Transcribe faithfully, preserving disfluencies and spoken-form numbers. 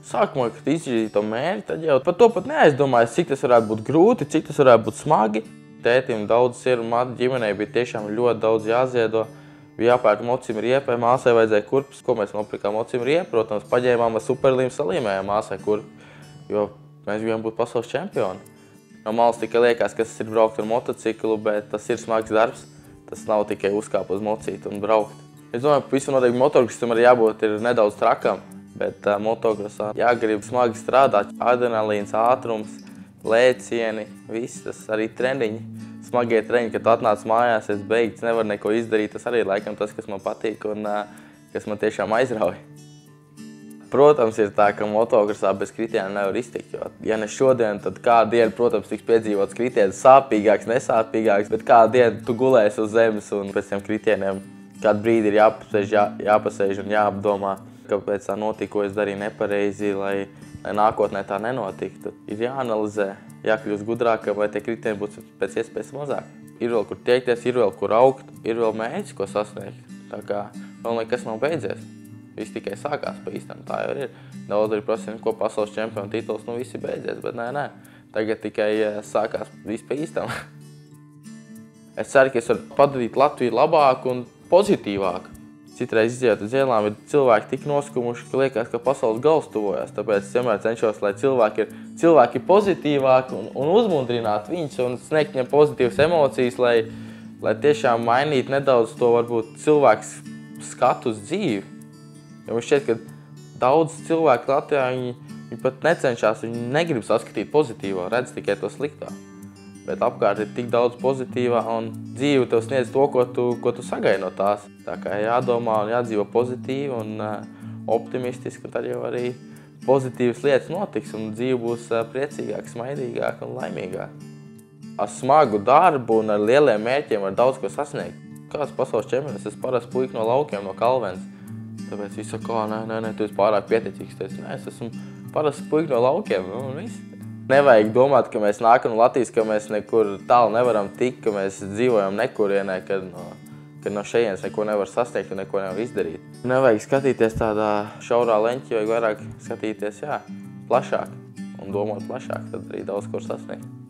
Sākumā, kad izdarīju to mērķi, tad jau par to pat neaizdomājos, cik tas varētu būt grūti, cik tas varētu būt smagi. Tētim daudz sirmu matu ģimenei bija tiešām ļoti daudz jāziedo. Bija jāpērk mocim riepai, māsai vajadzēja kurpes. Ko mēs nopirkām mocim riepu? Protams, paģēmām ar superlīmu salīmējām māsai kurpi, jo mēs gribējām būt pasaules čempioni. No malas tikai liekas, ka tas ir braukt ar motociklu, bet tas ir smags darbs. Tas nav tikai uzkāpt uz mocīti un braukt. Es domāju, ka visam noteikti motokrosam arī jābūt ir nedaudz trakam, bet uh, motokrosā jāgrib smagi strādāt. Adrenalīns, ātrums, lēcieni, viss tas arī treniņi. Smagie treniņi, kad tu atnāc mājās, es beigts, nevaru neko izdarīt. Tas arī laikam tas, kas man patīk un uh, kas man tiešām aizrauj. Protams, ir tā, ka motokrosā bez kritieniem nevar iztikt, jo, ja ne šodien, tad kādu dienu, protams, tiks piedzīvots kritiens sāpīgāks, nesāpīgāks, bet kādu dienu tu gulēsi uz zemes un pēc tiem kritieniem kādu brīdi ir jāpasēž, jā, jāpasēž un jāapdomā, kāpēc tā notika, ko es darīju nepareizi, lai, lai nākotnē tā nenotiktu. Ir jāanalizē, jākļūst gudrākam, lai tie kritieni būtu pēc iespējas mazāk. Ir vēl kur tiekties, ir vēl kur augt, ir vēl mērķis, ko sasniegt. Tā kā vēl nekas nav beidzies. Viss tikai sākās pa īstam, tā jau ir. Daudz arī prasīja, ko pasaules čempionu tituls, nu visi beidzies, bet nē, nē. Tagad tikai sākās viss pa īstam. Es ceru, ka es varu padarīt Latviju labāku un pozitīvāku. Citreiz izejot uz ielām, ir cilvēki tik noskumuši, ka liekas, ka pasaules gals tuvojās. Tāpēc es vienmēr cenšos, lai cilvēki ir, cilvēki ir pozitīvāki un, un uzmundrināt viņus un sniegt viņam pozitīvas emocijas, lai, lai tiešām mainītu nedaudz to varbūt cilvēks skatu uz dzīvi. Jo man šķiet, ka daudz cilvēku Latvijā, viņi, viņi pat necenšas, viņi negrib saskatīt pozitīvo, redz tikai to sliktā. Bet apkārt ir tik daudz pozitīvā un dzīve tev sniedz to, ko tu, ko tu sagaidi no tās. Tā kā jādomā un jādzīvo pozitīvi un uh, optimistiski, tad jau arī pozitīvas lietas notiks un dzīve būs uh, priecīgāka, smaidīgāka un laimīgāka. Ar smagu darbu un ar lieliem mērķiem var daudz ko sasniegt. Kāds pasaules čempions, es parasts puika no laukiem, no Kalvens. Tāpēc visu saka, nē, nē, nē, tu esi pārāk pieteicīgs. Teicu, nē, es esmu parasts puika no laukiem, un viss. Nevajag domāt, ka mēs nākam no Latvijas, ka mēs nekur tālu nevaram tikt, ka mēs dzīvojam nekurienē, kad no, kad no šejienes neko nevar sasniegt un neko nevar izdarīt. Nevajag skatīties tādā šaurā leņķī, vajag vairāk skatīties, jā, plašāk un domāt plašāk, tad arī daudz ko sasniegt.